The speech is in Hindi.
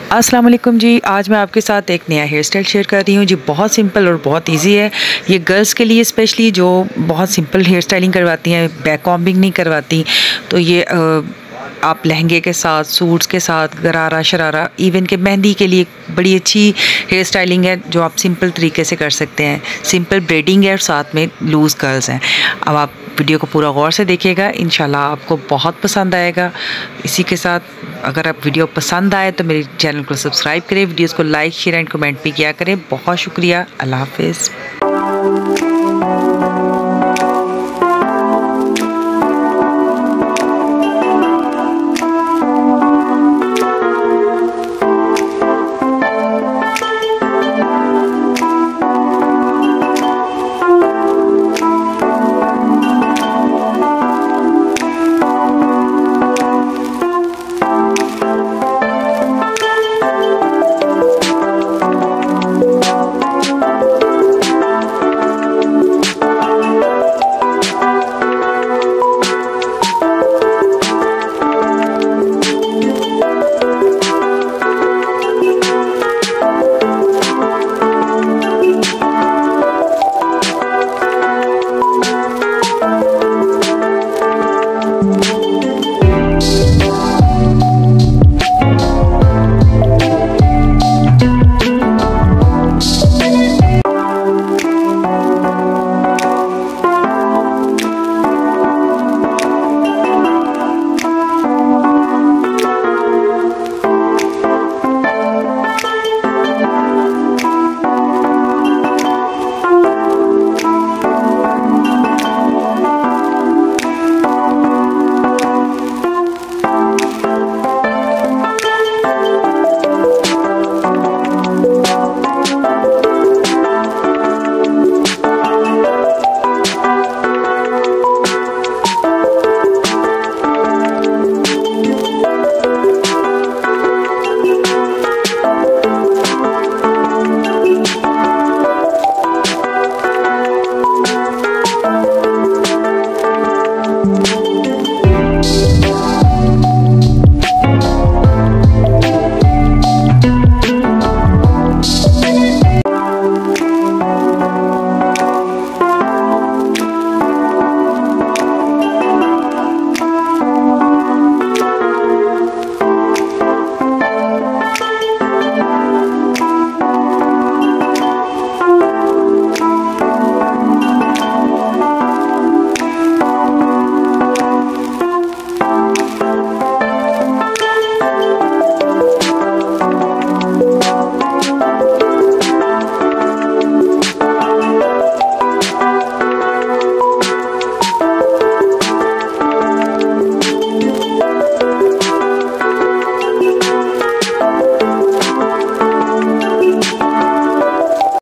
अस्सलाम वालेकुम जी। आज मैं आपके साथ एक नया हेयर स्टाइल शेयर कर रही हूँ जी। बहुत सिंपल और बहुत इजी है। ये गर्ल्स के लिए स्पेशली जो बहुत सिंपल हेयर स्टाइलिंग करवाती हैं, बैक कॉम्बिंग नहीं करवाती, तो ये आप लहंगे के साथ, सूट्स के साथ, गरारा शरारा, इवन के मेहंदी के लिए बड़ी अच्छी हेयर स्टाइलिंग है जो आप सिंपल तरीके से कर सकते हैं। सिंपल ब्रेडिंग है और साथ में लूज़ कर्ल्स हैं। अब आप वीडियो को पूरा गौर से देखिएगा, इंशाल्लाह आपको बहुत पसंद आएगा। इसी के साथ अगर आप वीडियो पसंद आए तो मेरे चैनल को सब्सक्राइब करें, वीडियोस को लाइक शेयर एंड कमेंट भी किया करें। बहुत शुक्रिया। अल्लाह हाफिज़।